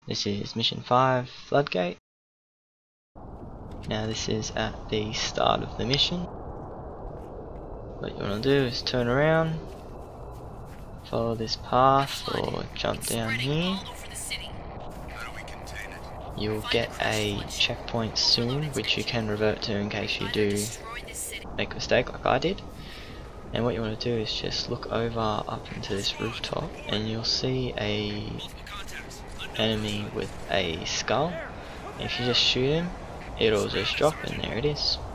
This is mission 5, Floodgate. Now this is at the start of the mission. What you want to do is turn around, follow this path or jump down here. You'll get a checkpoint soon, which you can revert to in case you do make a mistake like I did. And what you want to do is just look over up into this rooftop and you'll see a enemy with a skull. If you just shoot him, it'll just drop, and there it is.